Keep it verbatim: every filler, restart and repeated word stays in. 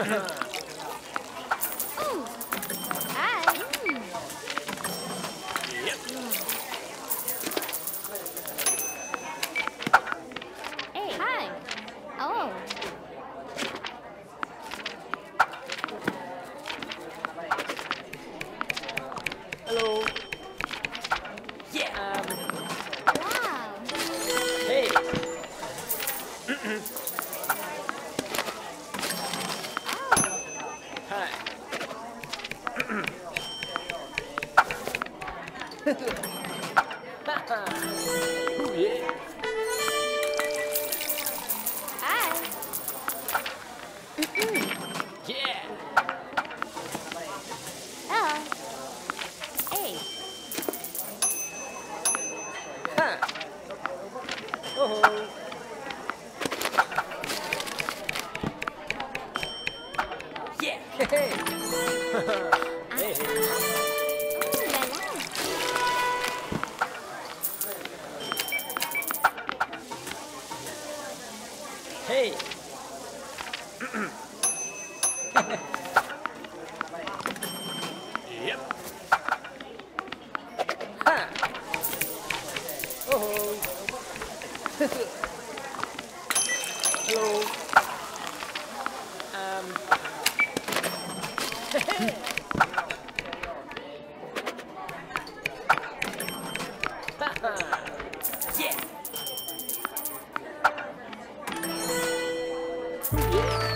Ooh. Hi. Mm. Yep. Hey. Hi. Oh. Hello. Yeah. Um, Wow. hey. Oh. Hi. Ooh, yeah. Hi. Yeah. Hello. Hey. Huh. Oh. Yeah. Hey. Hey. Hey. Oh, la la. Hey. Yep. Ha. Oh. Hello. Um. Yeah. Ooh, yeah.